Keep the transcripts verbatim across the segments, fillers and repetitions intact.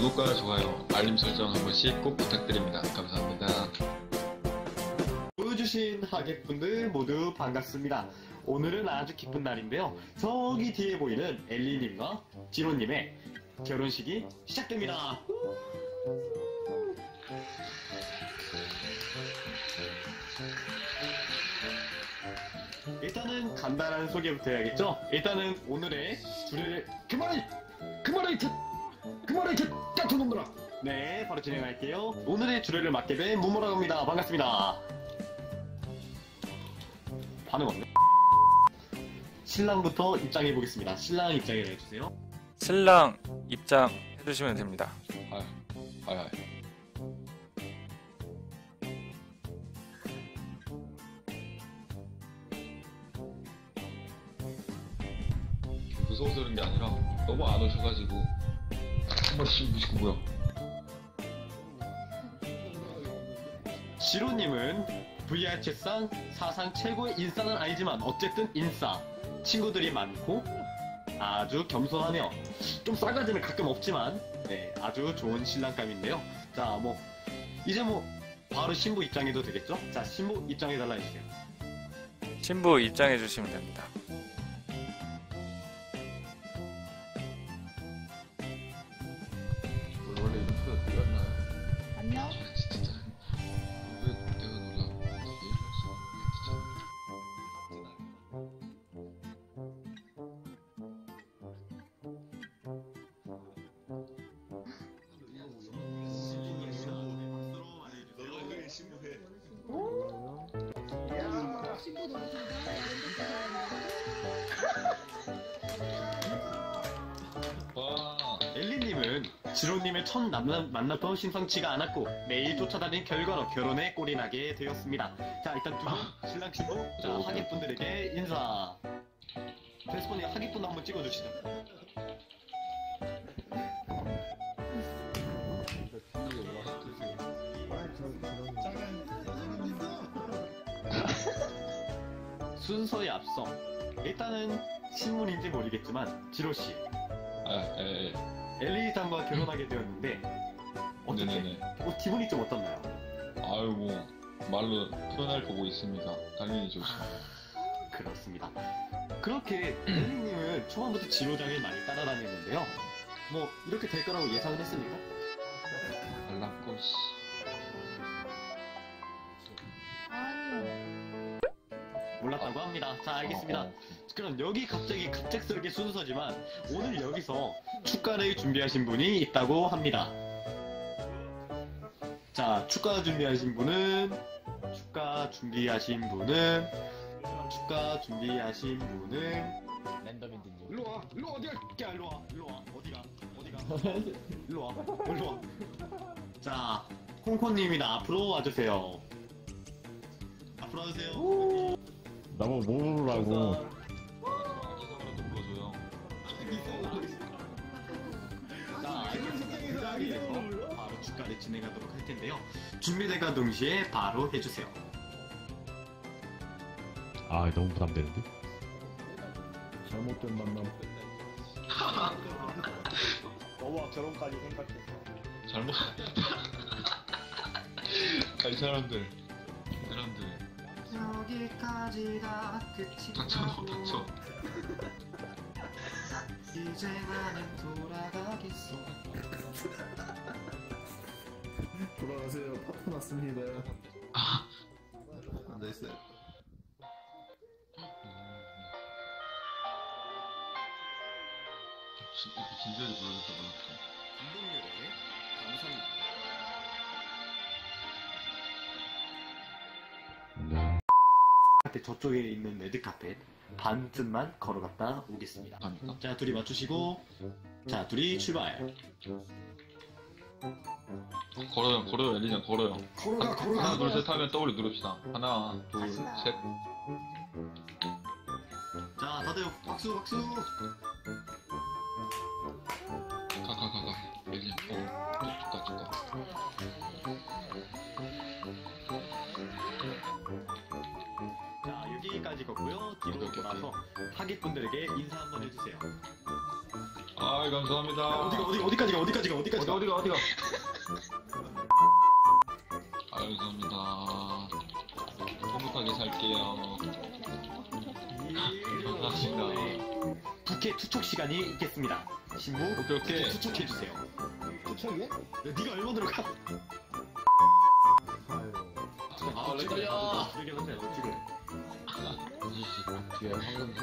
구독과 좋아요, 알림 설정 한 번씩 꼭 부탁드립니다. 감사합니다. 보여주신 하객분들 모두 반갑습니다. 오늘은 아주 기쁜 날인데요. 저기 뒤에 보이는 엘리님과 지로님의 결혼식이 시작됩니다. 일단은 간단한 소개부터 해야겠죠? 일단은 오늘의 주례를 그만해! 그만해! 그만해! 같은 놈들아! 네, 바로 진행할게요. 오늘의 주례를 맡게 된 무모라고 합니다. 반갑습니다. 반응 없네. 신랑부터 입장해 보겠습니다. 신랑 입장을 해주세요. 신랑 입장 해주시면 됩니다. 아유, 아유, 아유. 무서워서 그런 게 아니라 너무 안 오셔가지고 한 번씩 무시고 뭐야. 지로님은 브이알 채상 사상 최고의 인싸는 아니지만 어쨌든 인싸. 친구들이 많고 아주 겸손하네요. 좀 싸가지는 가끔 없지만 네, 아주 좋은 신랑감인데요. 자, 뭐 이제 뭐 바로 신부 입장해도 되겠죠? 자, 신부 입장해달라 해주세요. 신부 입장해 주시면 됩니다. 원래 이런 표가 들렸나요? 안녕? 진짜 왜 내가 놀라 이해를 할 수가 없네. 와, 엘리님은 지로님의 첫 만나, 만났던 심상치가 않았고 매일 쫓아다닌 결과로 결혼에 꼴이 나게 되었습니다. 자, 일단 두 분, 신랑 신부, 자, 오, 하객분들에게 인사. 페스폰이 하객분 한번 찍어주시죠. 순서에 앞서 일단은 신문인지 모르겠지만 지로씨, 아, 예, 예. 엘리장과 결혼하게 되었는데 어떻게? 네네네. 어, 기분이 좀 어떻나요? 아유, 뭐 말로 표현할 거고 있습니다. 당연히 좋죠. 그렇습니다. 그렇게 엘리님은 초반부터 지로장을 많이 따라다녔는데요. 뭐 이렇게 될 거라고 예상을 했습니까? 알랑꼬 씨. 아니요. 몰랐다고 합니다. 자, 알겠습니다. 어, 어. 그럼 여기 갑자기 갑작스럽게 순서지만 오늘 여기서 축가를 준비하신 분이 있다고 합니다. 자, 축가 준비하신 분은 축가 준비하신 분은 축가 준비하신 분은 랜덤인든지. 일로 와, 일로 와, 어디가? 야, 일로 와, 일로 와, 어디가, 어디가? 일로 와, 일로 와. 자, 콩코님이나 앞으로 와주세요. 앞으로 와주세요. 나뭐 모르라고. 이거라도 불러줘요. 자, 그 자리에서 바로 축가를 진행하도록 할 텐데요. 준비된과 동시에 바로 해주세요. 아 너무 부담되는데. 잘못된 만남. 너와 결혼까지 생각했어. 잘못. 아, 이 사람들. 이 사람들. 여기까지가 닥쳐, 닥쳐. 이제 나는 돌아가겠어. 돌아가세요. 파토 났습니다. 앉아있어요. 진- 이렇게 진지하게 불러줬다 그렇지. 김동률의 감사합니다. 네. 카페 저쪽에 있는 레드카펫 반쯤만 걸어갔다 오겠습니다. 갑니까? 자, 둘이 맞추시고, 자, 둘이 출발. 걸어요, 걸어요, 엘리장 걸어요. 걸어가, 하나, 둘, 셋 하면 W 누릅시다. 하나, 둘, 셋. 자, 다들 박수, 박수. 가, 가, 가, 가. 엘리장, 어, 축가, 축가. 자, 여기까지 걷고요. 뒤로 오케이, 오케이, 돌아서 하객분들에게 인사 한번 해주세요. 아, 아, 감사합니다. 어디가 어디 어디까지 가 어디까지 가 어디까지 가 어디가, 어디가? 아, 감사합니다. 행복하게 살게요. 감사합니다. 부캐 투척 시간이 있겠습니다. 신부 오케이, 오케이. 투척해 주세요. 투척이야? 네가 얼마 들어가? 아유. 아, 렉 걸려. 지르긴 한데 너 지금. 뒤에 황금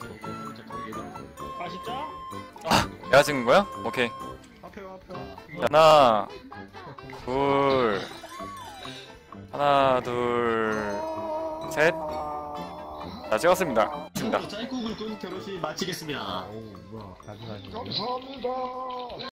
아 진짜? 내가 찍은 거야? 오케이. 앞에요 앞에요. 하나, 둘, 하나, 둘, 셋. 자, 찍었습니다. 찍습니다. 짤국을 꾼 결혼식 마치겠습니다. 오 뭐야 가져가시네. 감사합니다.